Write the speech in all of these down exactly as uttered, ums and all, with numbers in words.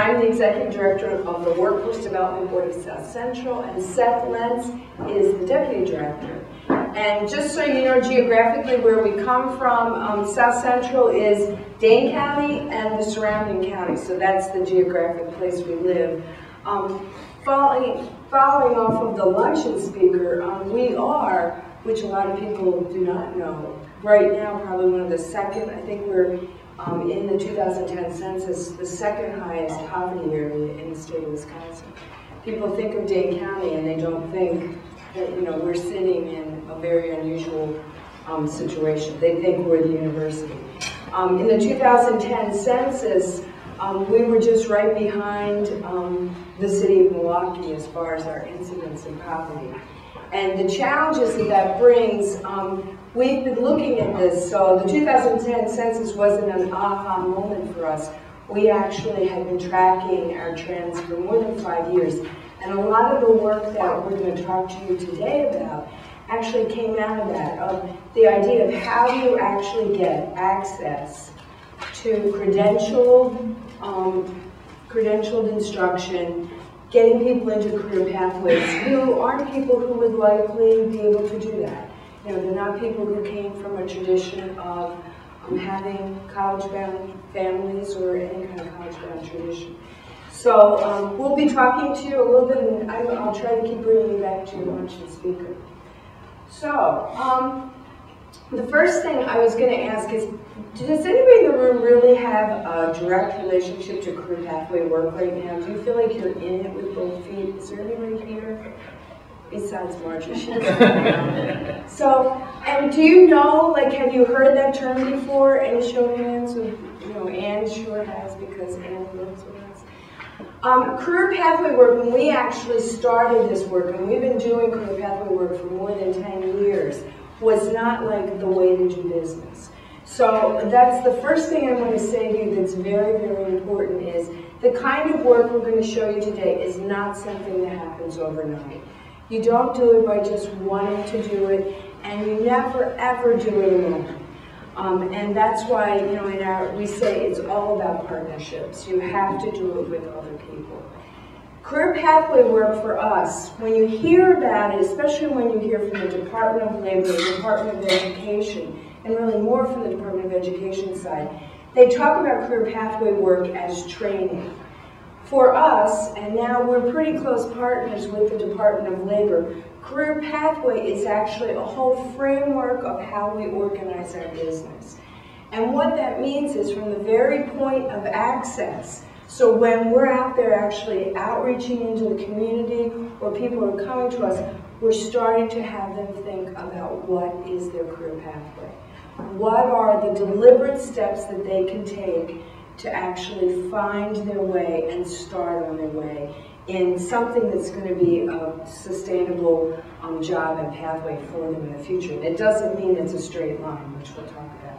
I'm the Executive Director of the Workforce Development Board of South Central, and Seth Lentz is the Deputy Director. And just so you know geographically where we come from, um, South Central is Dane County and the surrounding counties, so that's the geographic place we live. Um, following, following off of the luncheon speaker, um, we are, which a lot of people do not know, right now probably one of the second, I think we're um, in the two thousand ten census, the second highest poverty area in the state of Wisconsin. People think of Dane County and they don't think that, you know, we're sitting in a very unusual um, situation. They think we're the university. Um, in the two thousand ten census, um, we were just right behind um, the city of Milwaukee as far as our incidence in poverty. And the challenges that that brings, um, we've been looking at this. So the two thousand ten census wasn't an aha moment for us. We actually had been tracking our trends for more than five years. And a lot of the work that we're going to talk to you today about actually came out of that, of the idea of how you actually get access to credentialed, um, credentialed instruction, getting people into career pathways who aren't people who would likely be able to do that. You know, they're not people who came from a tradition of um, having college-bound families or any kind of college-bound tradition. So um, we'll be talking to you a little bit, and I, I'll try to keep bringing you back to your luncheon speaker. So um, the first thing I was going to ask is, does anybody in the room really have a direct relationship to career pathway work right now? Do you feel like you're in it with both feet? Is there anybody here besides Margie? So, and do you know, like, have you heard that term before? Any show of hands? You know, Anne sure has, because Anne works with us. Um, career pathway work, when we actually started this work, and we've been doing career pathway work for more than ten years, was not like the way to do business. So that's the first thing I want to say to you that's very, very important is the kind of work we're going to show you today is not something that happens overnight. You don't do it by just wanting to do it, and you never, ever do it alone. Um, and that's why, you know, in our, we say it's all about partnerships. You have to do it with other people. Career pathway work for us, when you hear about it, especially when you hear from the Department of Labor, the Department of Education, and really more from the Department of Education side, they talk about career pathway work as training. For us, and now we're pretty close partners with the Department of Labor, career pathway is actually a whole framework of how we organize our business. And what that means is from the very point of access, so when we're out there actually outreaching into the community or people are coming to us, we're starting to have them think about what is their career pathway. What are the deliberate steps that they can take to actually find their way and start on their way in something that's going to be a sustainable um, job and pathway for them in the future. It doesn't mean it's a straight line, which we'll talk about.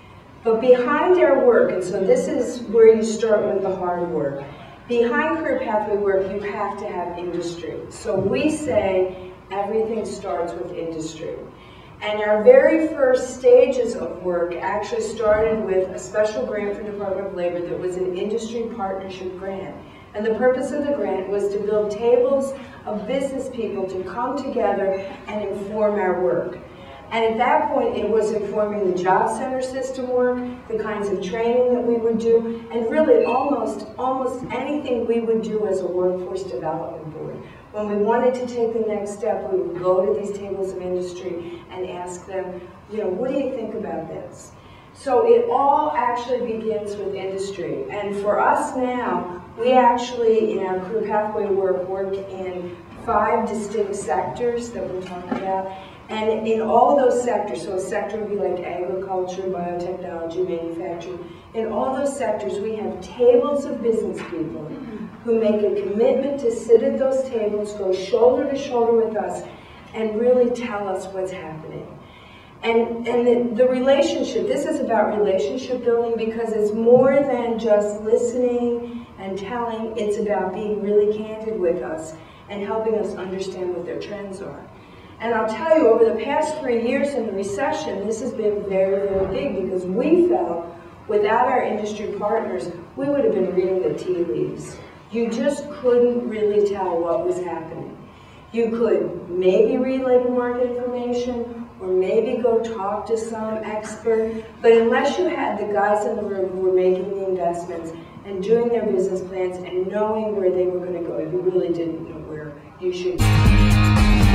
But behind our work, and so this is where you start with the hard work, behind career pathway work you have to have industry. So we say everything starts with industry. And our very first stages of work actually started with a special grant from the Department of Labor that was an industry partnership grant. And the purpose of the grant was to build tables of business people to come together and inform our work. And at that point, it was informing the job center system work, the kinds of training that we would do, and really almost, almost anything we would do as a workforce development board. When we wanted to take the next step, we would go to these tables of industry and ask them, you know, what do you think about this? So it all actually begins with industry. And for us now, we actually, in our career pathway work, work in five distinct sectors that we'll talk about. And in all those sectors, so a sector would be like agriculture, biotechnology, manufacturing, in all those sectors we have tables of business people who make a commitment to sit at those tables, go shoulder to shoulder with us, and really tell us what's happening. And, and the, the relationship, this is about relationship building because it's more than just listening and telling, it's about being really candid with us and helping us understand what their trends are. And I'll tell you, over the past three years in the recession, this has been very, very big because we felt Without our industry partners, we would have been reading the tea leaves. You just couldn't really tell what was happening. You could maybe read labor market information, or maybe go talk to some expert, but unless you had the guys in the room who were making the investments and doing their business plans and knowing where they were going to go, you really didn't know where you should be.